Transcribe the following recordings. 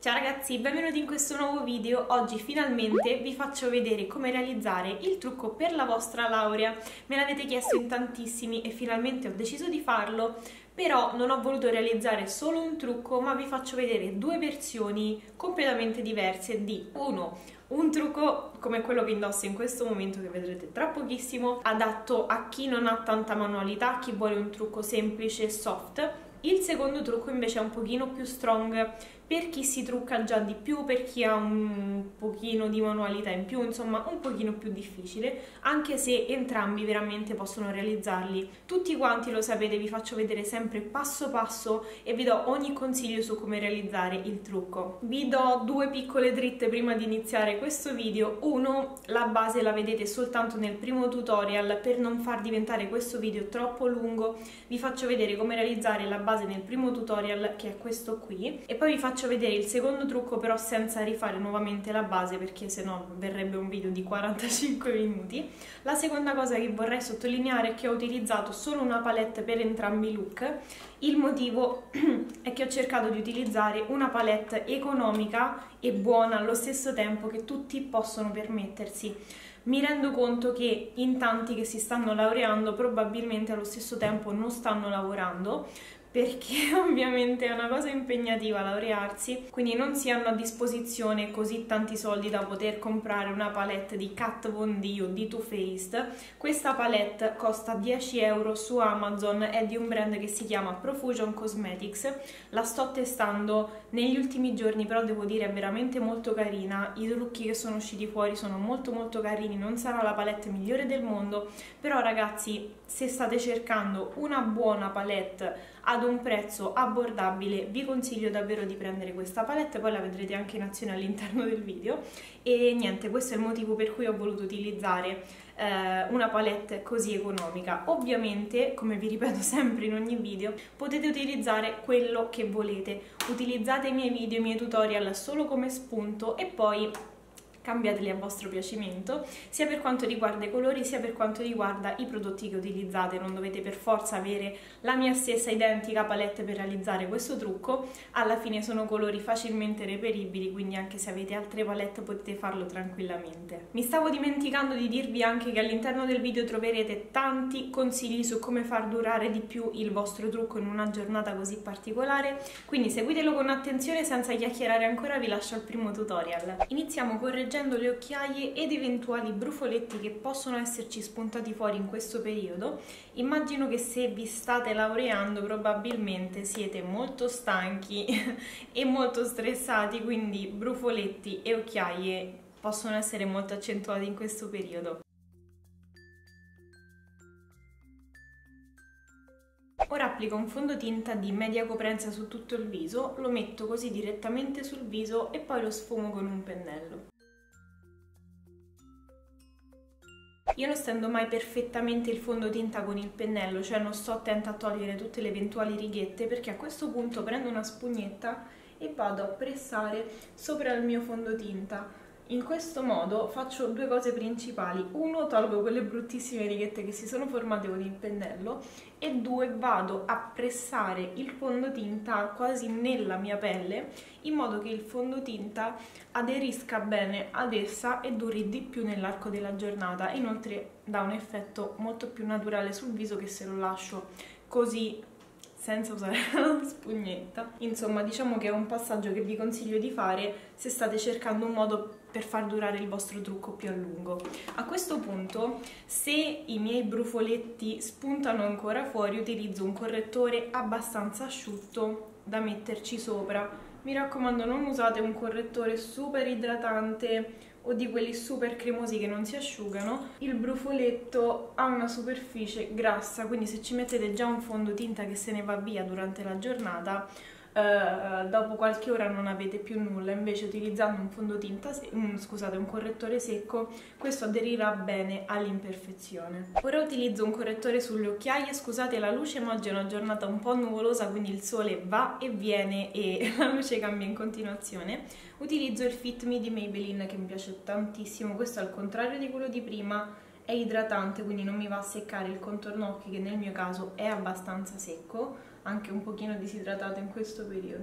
Ciao ragazzi, benvenuti in questo nuovo video. Oggi finalmente vi faccio vedere come realizzare il trucco per la vostra laurea. Me l'avete chiesto in tantissimi e finalmente ho deciso di farlo, però non ho voluto realizzare solo un trucco, ma vi faccio vedere due versioni completamente diverse di un trucco come quello che indosso in questo momento, che vedrete tra pochissimo, adatto a chi non ha tanta manualità, a chi vuole un trucco semplice e soft. Il secondo trucco invece è un pochino più strong per chi si trucca già di più, per chi ha un pochino di manualità in più, insomma un pochino più difficile, anche se entrambi veramente possono realizzarli. Tutti quanti lo sapete, vi faccio vedere sempre passo passo e vi do ogni consiglio su come realizzare il trucco. Vi do due piccole dritte prima di iniziare questo video. Uno, la base la vedete soltanto nel primo tutorial. Per non far diventare questo video troppo lungo vi faccio vedere come realizzare la base nel primo tutorial, che è questo qui, e poi vi faccio vedere il secondo trucco, però senza rifare nuovamente la base, perché sennò verrebbe un video di 45 minuti. La seconda cosa che vorrei sottolineare è che ho utilizzato solo una palette per entrambi i look. Il motivo è che ho cercato di utilizzare una palette economica e buona allo stesso tempo, che tutti possono permettersi. Mi rendo conto che in tanti che si stanno laureando probabilmente allo stesso tempo non stanno lavorando, perché ovviamente è una cosa impegnativa laurearsi, quindi non si hanno a disposizione così tanti soldi da poter comprare una palette di Kat Von D o di Too Faced. Questa palette costa 10 euro su Amazon, è di un brand che si chiama Profusion Cosmetics. La sto testando negli ultimi giorni, però devo dire è veramente molto carina. I trucchi che sono usciti fuori sono molto carini. Non sarà la palette migliore del mondo, però ragazzi, se state cercando una buona palette ad un prezzo abbordabile, vi consiglio davvero di prendere questa palette. Poi la vedrete anche in azione all'interno del video. E niente, questo è il motivo per cui ho voluto utilizzare una palette così economica. Ovviamente, come vi ripeto sempre in ogni video, potete utilizzare quello che volete. Utilizzate i miei video, i miei tutorial solo come spunto e poi cambiateli a vostro piacimento, sia per quanto riguarda i colori sia per quanto riguarda i prodotti che utilizzate. Non dovete per forza avere la mia stessa identica palette per realizzare questo trucco. Alla fine sono colori facilmente reperibili, quindi anche se avete altre palette potete farlo tranquillamente. Mi stavo dimenticando di dirvi anche che all'interno del video troverete tanti consigli su come far durare di più il vostro trucco in una giornata così particolare, quindi seguitelo con attenzione. Senza chiacchierare ancora vi lascio al primo tutorial. Iniziamo correggendo le occhiaie ed eventuali brufoletti che possono esserci spuntati fuori in questo periodo. Immagino che se vi state laureando probabilmente siete molto stanchi e molto stressati, quindi brufoletti e occhiaie possono essere molto accentuati in questo periodo. Ora applico un fondotinta di media coprenza su tutto il viso, lo metto così direttamente sul viso e poi lo sfumo con un pennello. Io non stendo mai perfettamente il fondotinta con il pennello, cioè non sto attenta a togliere tutte le eventuali righette, perché a questo punto prendo una spugnetta e vado a pressare sopra il mio fondotinta. In questo modo faccio due cose principali: uno, tolgo quelle bruttissime righette che si sono formate con il pennello, e due, vado a pressare il fondotinta quasi nella mia pelle, in modo che il fondotinta aderisca bene ad essa e duri di più nell'arco della giornata. Inoltre dà un effetto molto più naturale sul viso che se lo lascio così senza usare la spugnetta. Insomma, diciamo che è un passaggio che vi consiglio di fare se state cercando un modo per far durare il vostro trucco più a lungo. A questo punto, se i miei brufoletti spuntano ancora fuori, utilizzo un correttore abbastanza asciutto da metterci sopra. Mi raccomando, non usate un correttore super idratante o di quelli super cremosi che non si asciugano. Il brufoletto ha una superficie grassa, quindi se ci mettete già un fondotinta che se ne va via durante la giornata, dopo qualche ora non avete più nulla. Invece utilizzando un fondotinta, scusate, un correttore secco, questo aderirà bene all'imperfezione. Ora utilizzo un correttore sulle occhiaie. Scusate la luce, ma oggi è una giornata un po' nuvolosa, quindi il sole va e viene e la luce cambia in continuazione. Utilizzo il Fit Me di Maybelline, che mi piace tantissimo. Questo, al contrario di quello di prima, è idratante, quindi non mi va a seccare il contorno occhi, che nel mio caso è abbastanza secco, anche un pochino disidratato in questo periodo.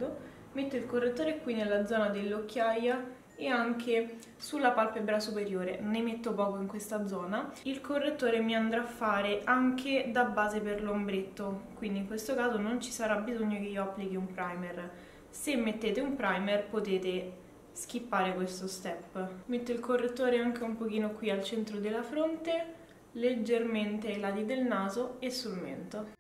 Metto il correttore qui nella zona dell'occhiaia e anche sulla palpebra superiore, ne metto poco in questa zona. Il correttore mi andrà a fare anche da base per l'ombretto, quindi in questo caso non ci sarà bisogno che io applichi un primer. Se mettete un primer potete skippare questo step. Metto il correttore anche un pochino qui al centro della fronte, leggermente ai lati del naso e sul mento.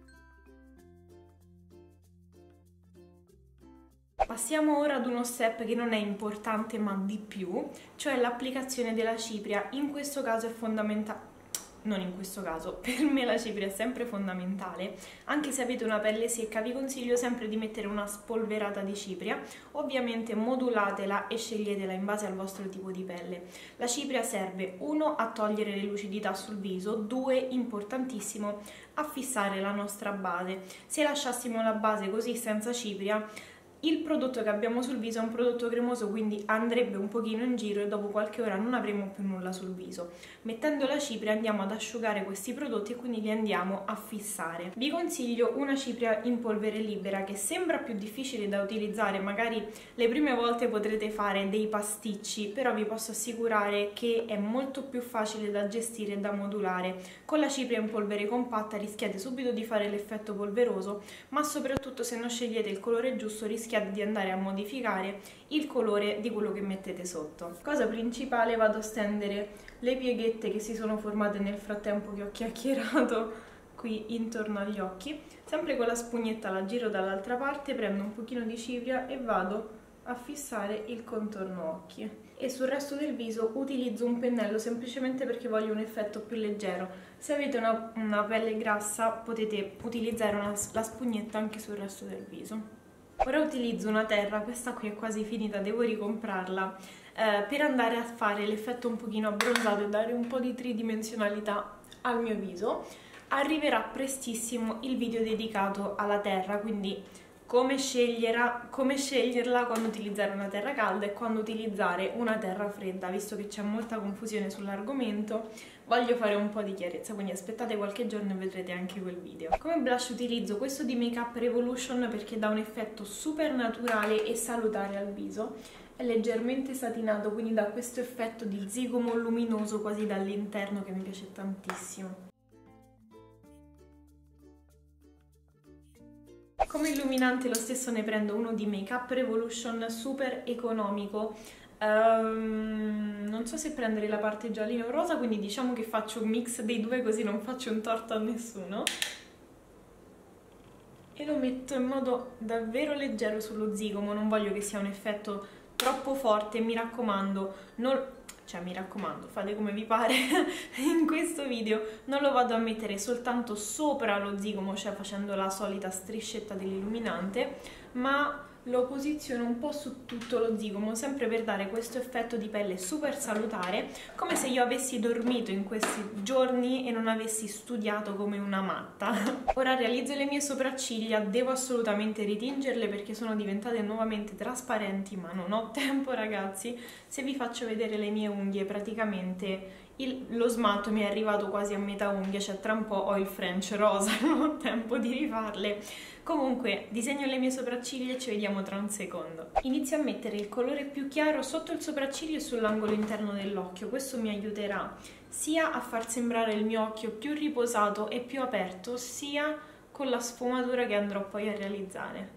Passiamo ora ad uno step che non è importante ma di più, cioè l'applicazione della cipria. In questo caso è fondamentale, non in questo caso, per me la cipria è sempre fondamentale. Anche se avete una pelle secca vi consiglio sempre di mettere una spolverata di cipria, ovviamente modulatela e sceglietela in base al vostro tipo di pelle. La cipria serve 1 a togliere le lucidità sul viso, 2 importantissimo a fissare la nostra base. Se lasciassimo la base così senza cipria, il prodotto che abbiamo sul viso è un prodotto cremoso, quindi andrebbe un pochino in giro e dopo qualche ora non avremo più nulla sul viso. Mettendo la cipria andiamo ad asciugare questi prodotti e quindi li andiamo a fissare. Vi consiglio una cipria in polvere libera che sembra più difficile da utilizzare, magari le prime volte potrete fare dei pasticci, però vi posso assicurare che è molto più facile da gestire e da modulare. Con la cipria in polvere compatta rischiate subito di fare l'effetto polveroso, ma soprattutto se non scegliete il colore giusto rischiate di andare a modificare il colore di quello che mettete sotto. Cosa principale, vado a stendere le pieghette che si sono formate nel frattempo che ho chiacchierato qui intorno agli occhi. Sempre con la spugnetta la giro dall'altra parte, prendo un pochino di cipria e vado a fissare il contorno occhi. E sul resto del viso utilizzo un pennello semplicemente perché voglio un effetto più leggero. Se avete una pelle grassa potete utilizzare la spugnetta anche sul resto del viso. Ora utilizzo una terra, questa qui è quasi finita, devo ricomprarla, per andare a fare l'effetto un pochino abbronzato e dare un po' di tridimensionalità al mio viso. Arriverà prestissimo il video dedicato alla terra, quindi come sceglierla quando utilizzare una terra calda e quando utilizzare una terra fredda, visto che c'è molta confusione sull'argomento. Voglio fare un po' di chiarezza, quindi aspettate qualche giorno e vedrete anche quel video. Come blush utilizzo questo di Make Up Revolution perché dà un effetto super naturale e salutare al viso. È leggermente satinato, quindi dà questo effetto di zigomo luminoso quasi dall'interno che mi piace tantissimo. Come illuminante lo stesso ne prendo uno di Make Up Revolution super economico. Non so se prendere la parte giallina o rosa, quindi diciamo che faccio un mix dei due così non faccio un torto a nessuno. E lo metto in modo davvero leggero sullo zigomo, non voglio che sia un effetto troppo forte, mi raccomando, fate come vi pare. In questo video non lo vado a mettere soltanto sopra lo zigomo, cioè facendo la solita striscetta dell'illuminante, ma lo posiziono un po' su tutto lo zigomo, sempre per dare questo effetto di pelle super salutare, come se io avessi dormito in questi giorni e non avessi studiato come una matta. Ora realizzo le mie sopracciglia, devo assolutamente ritingerle perché sono diventate nuovamente trasparenti, ma non ho tempo ragazzi. Se vi faccio vedere le mie unghie, praticamente lo smalto mi è arrivato quasi a metà unghia, cioè tra un po' ho il French rosa, non ho tempo di rifarle. Comunque disegno le mie sopracciglia e ci vediamo tra un secondo. Inizio a mettere il colore più chiaro sotto il sopracciglio e sull'angolo interno dell'occhio. Questo mi aiuterà sia a far sembrare il mio occhio più riposato e più aperto, sia con la sfumatura che andrò poi a realizzare.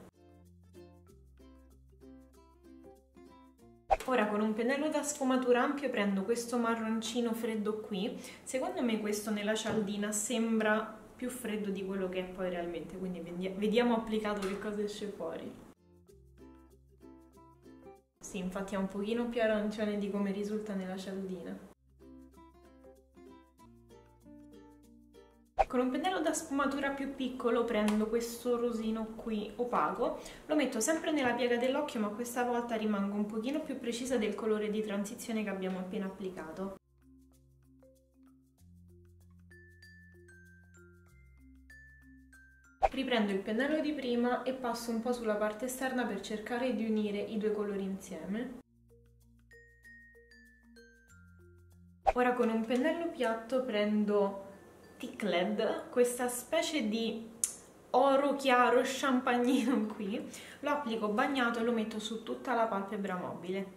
Ora con un pennello da sfumatura ampio prendo questo marroncino freddo qui. Secondo me questo nella cialdina sembra più freddo di quello che è poi realmente, quindi vediamo applicato che cosa esce fuori. Sì, infatti è un pochino più arancione di come risulta nella cialdina. Con un pennello da sfumatura più piccolo prendo questo rosino qui opaco, lo metto sempre nella piega dell'occhio, ma questa volta rimango un pochino più precisa del colore di transizione che abbiamo appena applicato. Riprendo il pennello di prima e passo un po' sulla parte esterna per cercare di unire i due colori insieme. Ora con un pennello piatto prendo Tickled, questa specie di oro chiaro champagnino qui, lo applico bagnato e lo metto su tutta la palpebra mobile.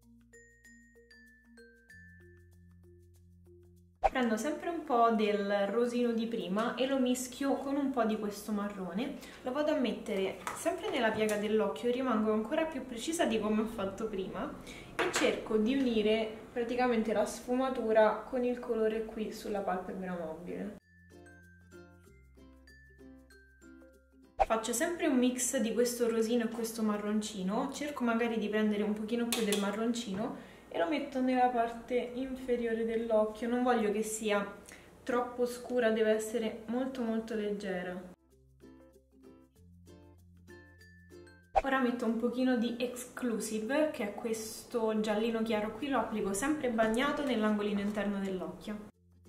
Prendo sempre un po' del rosino di prima e lo mischio con un po' di questo marrone, lo vado a mettere sempre nella piega dell'occhio, rimango ancora più precisa di come ho fatto prima e cerco di unire praticamente la sfumatura con il colore qui sulla palpebra mobile. Faccio sempre un mix di questo rosino e questo marroncino, cerco magari di prendere un pochino più del marroncino e lo metto nella parte inferiore dell'occhio, non voglio che sia troppo scura, deve essere molto leggera. Ora metto un pochino di Exclusive, che è questo giallino chiaro qui, lo applico sempre bagnato nell'angolino interno dell'occhio.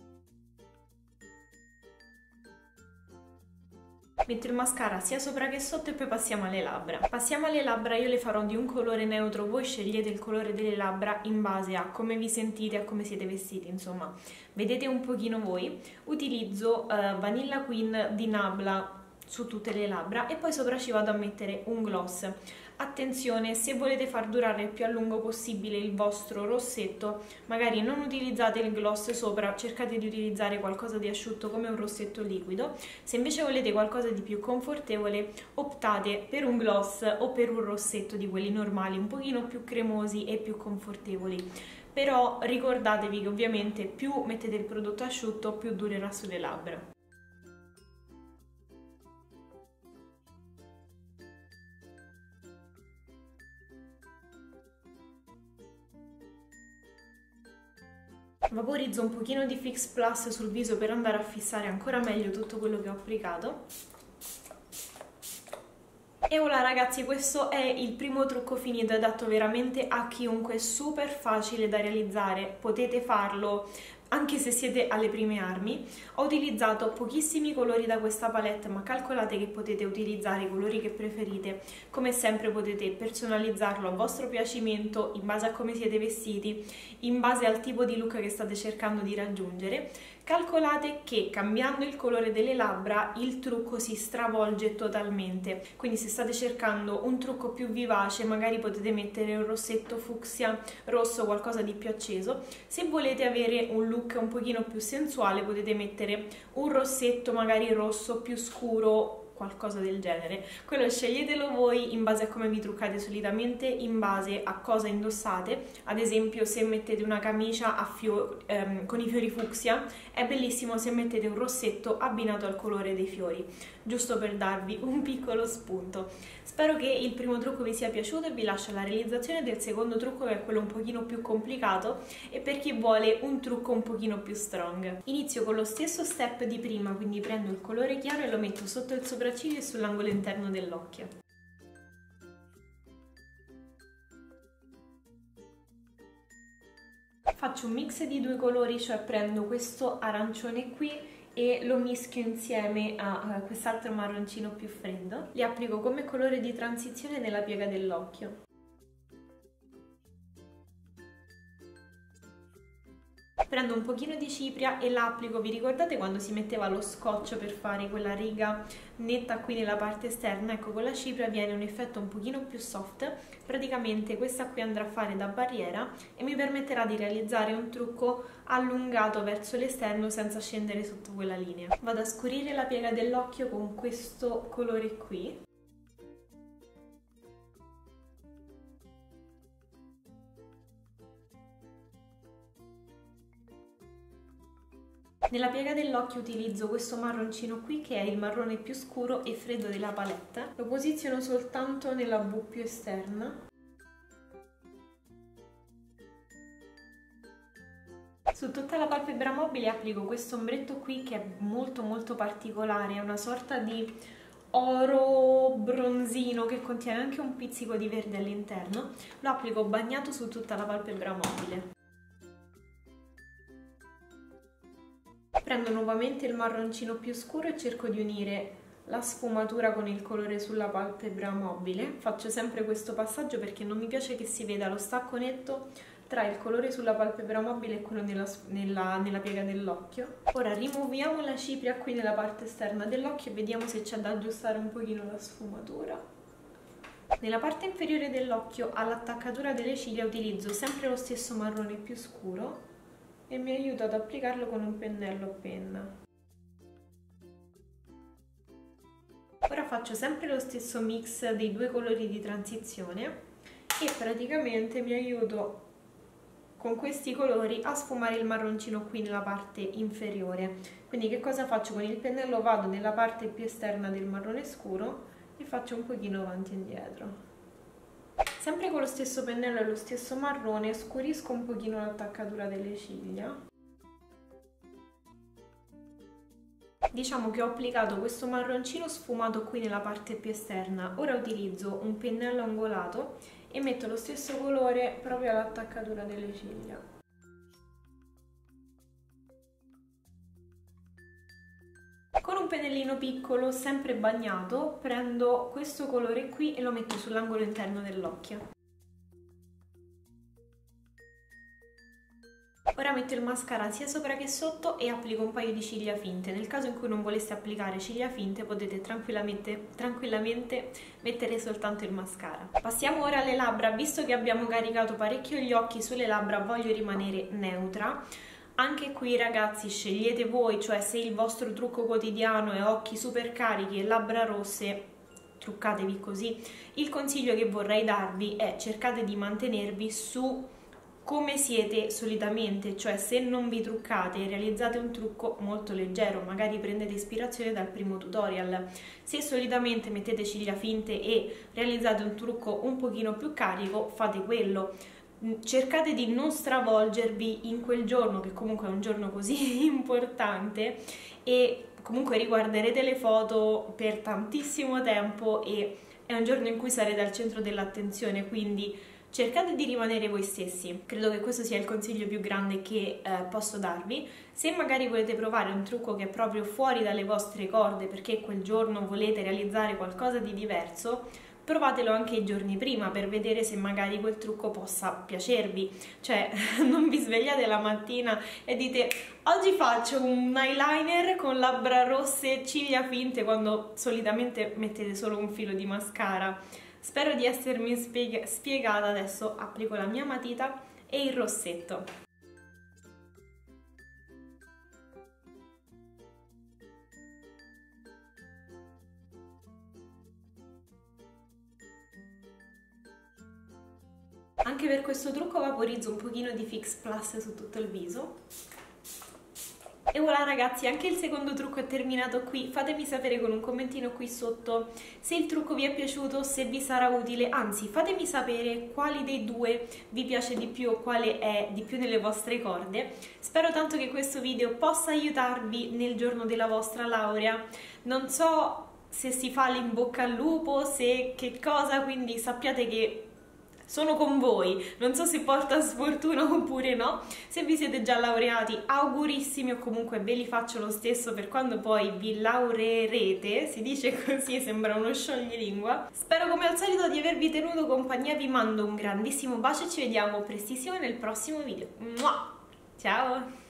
Metto il mascara sia sopra che sotto e poi passiamo alle labbra. Passiamo alle labbra, io le farò di un colore neutro, voi scegliete il colore delle labbra in base a come vi sentite, a come siete vestiti, insomma, vedete un pochino voi. Utilizzo Vanilla Queen di Nabla su tutte le labbra e poi sopra ci vado a mettere un gloss. Attenzione, se volete far durare il più a lungo possibile il vostro rossetto, magari non utilizzate il gloss sopra, cercate di utilizzare qualcosa di asciutto come un rossetto liquido. Se invece volete qualcosa di più confortevole, optate per un gloss o per un rossetto di quelli normali, un pochino più cremosi e più confortevoli. Però ricordatevi che ovviamente più mettete il prodotto asciutto, più durerà sulle labbra. Vaporizzo un pochino di Fix Plus sul viso per andare a fissare ancora meglio tutto quello che ho applicato. E voilà ragazzi, questo è il primo trucco finito, adatto veramente a chiunque, super facile da realizzare, potete farlo anche se siete alle prime armi. Ho utilizzato pochissimi colori da questa palette, ma calcolate che potete utilizzare i colori che preferite. Come sempre potete personalizzarlo a vostro piacimento, in base a come siete vestiti, in base al tipo di look che state cercando di raggiungere. Calcolate che cambiando il colore delle labbra il trucco si stravolge totalmente, quindi se state cercando un trucco più vivace magari potete mettere un rossetto fucsia, rosso, qualcosa di più acceso. Se volete avere un look un pochino più sensuale potete mettere un rossetto magari rosso più scuro, qualcosa del genere. Quello sceglietelo voi in base a come vi truccate solitamente, in base a cosa indossate. Ad esempio se mettete una camicia a con i fiori fucsia è bellissimo se mettete un rossetto abbinato al colore dei fiori, giusto per darvi un piccolo spunto. Spero che il primo trucco vi sia piaciuto e vi lascio la realizzazione del secondo trucco, che è quello un pochino più complicato e per chi vuole un trucco un pochino più strong. Inizio con lo stesso step di prima, quindi prendo il colore chiaro e lo metto sotto il sopracciglio e sull'angolo interno dell'occhio. Faccio un mix di due colori, cioè prendo questo arancione qui e lo mischio insieme a quest'altro marroncino più freddo. Li applico come colore di transizione nella piega dell'occhio. Prendo un pochino di cipria e la applico, vi ricordate quando si metteva lo scotch per fare quella riga netta qui nella parte esterna? Ecco, con la cipria viene un effetto un pochino più soft, praticamente questa qui andrà a fare da barriera e mi permetterà di realizzare un trucco allungato verso l'esterno senza scendere sotto quella linea. Vado a scurire la piega dell'occhio con questo colore qui. Nella piega dell'occhio utilizzo questo marroncino qui, che è il marrone più scuro e freddo della palette. Lo posiziono soltanto nella V più esterna. Su tutta la palpebra mobile applico questo ombretto qui che è molto particolare, è una sorta di oro bronzino che contiene anche un pizzico di verde all'interno. Lo applico bagnato su tutta la palpebra mobile. Prendo nuovamente il marroncino più scuro e cerco di unire la sfumatura con il colore sulla palpebra mobile. Faccio sempre questo passaggio perché non mi piace che si veda lo stacco netto tra il colore sulla palpebra mobile e quello nella piega dell'occhio. Ora rimuoviamo la cipria qui nella parte esterna dell'occhio e vediamo se c'è da aggiustare un pochino la sfumatura. Nella parte inferiore dell'occhio, all'attaccatura delle ciglia, utilizzo sempre lo stesso marrone più scuro e mi aiuto ad applicarlo con un pennello a penna. Ora faccio sempre lo stesso mix dei due colori di transizione e praticamente mi aiuto con questi colori a sfumare il marroncino qui nella parte inferiore. Quindi che cosa faccio? Con il pennello vado nella parte più esterna del marrone scuro e faccio un pochino avanti e indietro. Sempre con lo stesso pennello e lo stesso marrone scurisco un pochino l'attaccatura delle ciglia. Diciamo che ho applicato questo marroncino sfumato qui nella parte più esterna. Ora utilizzo un pennello angolato e metto lo stesso colore proprio all'attaccatura delle ciglia. Con un pennellino piccolo, sempre bagnato, prendo questo colore qui e lo metto sull'angolo interno dell'occhio. Ora metto il mascara sia sopra che sotto e applico un paio di ciglia finte. Nel caso in cui non voleste applicare ciglia finte potete tranquillamente mettere soltanto il mascara. Passiamo ora alle labbra. Visto che abbiamo caricato parecchio gli occhi, sulle labbra voglio rimanere neutra. Anche qui ragazzi scegliete voi, cioè se il vostro trucco quotidiano è occhi super carichi e labbra rosse, truccatevi così. Il consiglio che vorrei darvi è cercate di mantenervi su come siete solitamente, cioè se non vi truccate realizzate un trucco molto leggero, magari prendete ispirazione dal primo tutorial. Se solitamente mettete ciglia finte e realizzate un trucco un pochino più carico, fate quello. Cercate di non stravolgervi in quel giorno, che comunque è un giorno così importante, e comunque riguarderete le foto per tantissimo tempo e è un giorno in cui sarete al centro dell'attenzione, quindi cercate di rimanere voi stessi. Credo che questo sia il consiglio più grande che posso darvi. Se magari volete provare un trucco che è proprio fuori dalle vostre corde perché quel giorno volete realizzare qualcosa di diverso, provatelo anche i giorni prima per vedere se magari quel trucco possa piacervi. Cioè, non vi svegliate la mattina e dite oggi faccio un eyeliner con labbra rosse e ciglia finte quando solitamente mettete solo un filo di mascara. Spero di essermi spiegata. Adesso applico la mia matita e il rossetto. Anche per questo trucco vaporizzo un pochino di Fix Plus su tutto il viso. E voilà ragazzi, anche il secondo trucco è terminato qui. Fatemi sapere con un commentino qui sotto se il trucco vi è piaciuto, se vi sarà utile, anzi fatemi sapere quali dei due vi piace di più o quale è di più nelle vostre corde. Spero tanto che questo video possa aiutarvi nel giorno della vostra laurea. Non so se si fa l'in bocca al lupo, se che cosa, quindi sappiate che sono con voi, non so se porta sfortuna oppure no. Se vi siete già laureati, augurissimi, o comunque ve li faccio lo stesso per quando poi vi laureerete, si dice così, sembra uno scioglilingua. Spero come al solito di avervi tenuto compagnia, vi mando un grandissimo bacio e ci vediamo prestissimo nel prossimo video. Ciao!